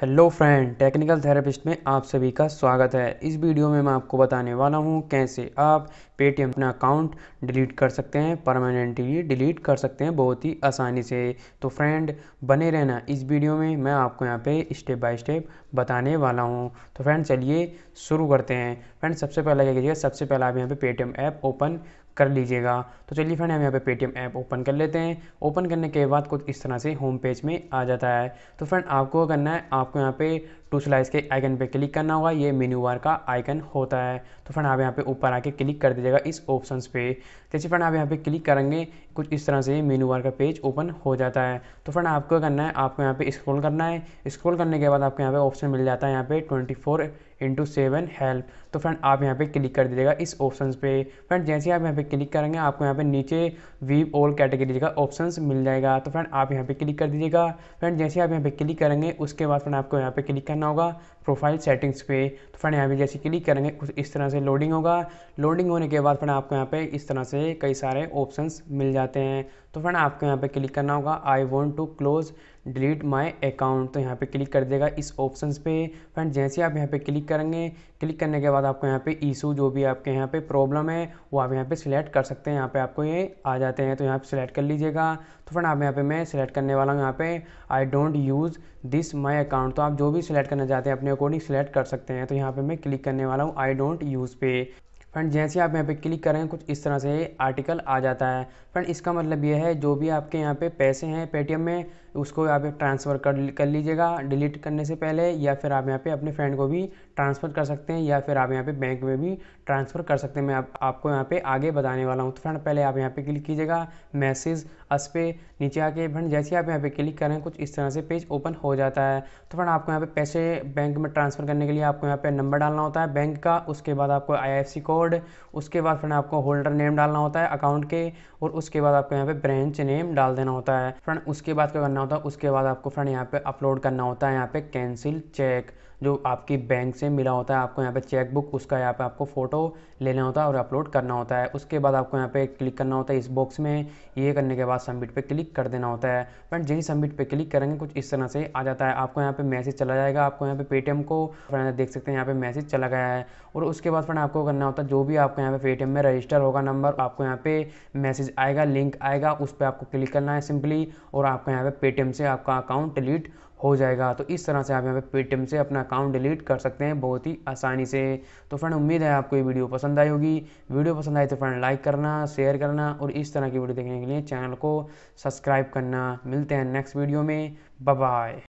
Hello friend, technical therapist में आप सभी का स्वागत है। इस वीडियो में मैं आपको बताने वाला हूं कैसे आप पेटीएम अपना अकाउंट डिलीट कर सकते हैं, परमानेंटली डिलीट कर सकते हैं बहुत ही आसानी से। तो फ्रेंड बने रहना इस वीडियो में, मैं आपको यहां पे स्टेप बाय स्टेप बताने वाला हूं। तो फ्रेंड चलिए शुरू करते हैं। फ्रेंड सबसे पहले क्या कीजिएगा, सबसे पहले आप यहाँ पे पेटीएम ऐप ओपन कर लीजिएगा। तो चलिए फ्रेंड हम यहाँ पे पेटीएम ऐप ओपन कर लेते हैं। ओपन करने के बाद कुछ इस तरह से होम पेज में आ जाता है। तो फ्रेंड आपको करना है, आपको यहाँ पे टू स्लाइस के आइकन पे क्लिक करना होगा। ये मेन्यू बार का आइकन होता है। तो फ्रेंड आप यहाँ पे ऊपर आके क्लिक कर दीजिएगा इस ऑप्शंस पे। जैसे फ्रेंड आप यहाँ पे क्लिक करेंगे कुछ इस तरह से मेन्यू बार का पेज ओपन हो जाता है। तो फ्रेंड आपको करना है, आपको यहाँ पे स्क्रॉल करना है। स्क्रॉल करने के बाद आपको यहाँ पे ऑप्शन मिल जाता है यहाँ पे 24/7 हेल्प। तो फ्रेंड आप यहाँ पे क्लिक कर दीजिएगा इस ऑप्शंस पे। फ्रेंड जैसे ही आप यहाँ पे क्लिक करेंगे आपको यहाँ पे नीचे वी ऑल कैटेगरी का ऑप्शंस मिल जाएगा। तो फ्रेंड आप यहाँ पे क्लिक कर दीजिएगा। फ्रेंड जैसे आप यहाँ पे क्लिक करेंगे उसके बाद फ्रेंड आपको यहाँ पे क्लिक करना होगा प्रोफाइल सेटिंग्स पे। तो फ्रेंड यहाँ पे जैसे क्लिक करेंगे कुछ इस तरह से लोडिंग होगा। लोडिंग होने के बाद फ्रेंड आपको यहाँ पे इस तरह से कई सारे ऑप्शंस मिल जाते हैं। तो फ्रेंड आपको यहाँ पे क्लिक करना होगा I want to close delete my account. तो यहाँ पे क्लिक कर देगा इस ऑप्शंस पे। फ्रेंड जैसे आप यहाँ पे क्लिक करेंगे, क्लिक करने के बाद आपको यहाँ पे इशू जो भी आपके यहाँ पे प्रॉब्लम है वो आप यहाँ पे सिलेक्ट कर सकते हैं। यहाँ पे आपको ये आ जाते हैं तो यहाँ पे सिलेक्ट कर लीजिएगा। तो फ्रेंड आप यहाँ पे मैं सिलेक्ट करने वाला हूँ यहाँ पे I don't use this my account. तो आप जो भी सिलेक्ट करना चाहते हैं अपने अकॉर्डिंग सिलेक्ट कर सकते हैं। तो यहाँ पे मैं क्लिक करने वाला हूँ आई डोंट यूज़ पे। फ्रेंड जैसे आप यहाँ पे क्लिक करेंगे कुछ इस तरह से आर्टिकल आ जाता है। फ्रेंड इसका मतलब ये है जो भी आपके यहाँ पे पैसे हैं पेटीएम में उसको आप ट्रांसफ़र कर लीजिएगा डिलीट करने से पहले, या फिर आप यहाँ पे अपने फ्रेंड को भी ट्रांसफ़र कर सकते हैं, या फिर आप यहाँ पे बैंक में भी ट्रांसफ़र कर सकते हैं। मैं आपको यहाँ पे आगे बताने वाला हूँ। तो फ्रेंड पहले आप यहाँ पे क्लिक कीजिएगा मैसेज अस पे नीचे आके। फ्रेंड जैसे आप यहाँ पे क्लिक करें कुछ इस तरह से पेज ओपन हो जाता है। तो फ्रेंड आपको यहाँ पे पैसे बैंक में ट्रांसफ़र करने के लिए आपको यहाँ पे नंबर डालना होता है बैंक का, उसके बाद आपको IFSC कोड, उसके बाद फ्रेंड आपको होल्डर नेम डालना होता है अकाउंट के, और उसके बाद आपको यहाँ पे ब्रांच नेम डाल देना होता है। फ्रेंड उसके बाद क्या करना होता है, उसके बाद आपको फ्रेंड यहाँ पे अपलोड करना होता है यहाँ पे कैंसिल चेक जो आपकी बैंक से मिला होता है। आपको यहाँ पे चेक बुक उसका यहाँ पे आपको फ़ोटो लेना होता है और अपलोड करना होता है। उसके बाद आपको यहाँ पे क्लिक करना होता है इस बॉक्स में। ये करने के बाद सबमिट पे क्लिक कर देना होता है। फ्रेंड जैसे सबमिट पे क्लिक करेंगे कुछ इस तरह से आ जाता है। आपको यहाँ पे मैसेज चला जाएगा, आपको यहाँ पे पेटीएम को फ्रेंड देख सकते हैं यहाँ पे मैसेज चला गया है। और उसके बाद फ्रेंड आपको करना होता है जो भी आपको यहाँ पे पेटीएम में रजिस्टर होगा नंबर, आपको यहाँ पे मैसेज आएगा, लिंक आएगा, उस पर आपको क्लिक करना है सिंपली, और आपको यहाँ पे पेटीएम से आपका अकाउंट डिलीट हो जाएगा। तो इस तरह से आप यहाँ पे पेटीएम से अपना अकाउंट डिलीट कर सकते हैं बहुत ही आसानी से। तो फ्रेंड उम्मीद है आपको ये वीडियो पसंद आई होगी। वीडियो पसंद आई तो फ्रेंड लाइक करना, शेयर करना, और इस तरह की वीडियो देखने के लिए चैनल को सब्सक्राइब करना। मिलते हैं नेक्स्ट वीडियो में। Bye bye.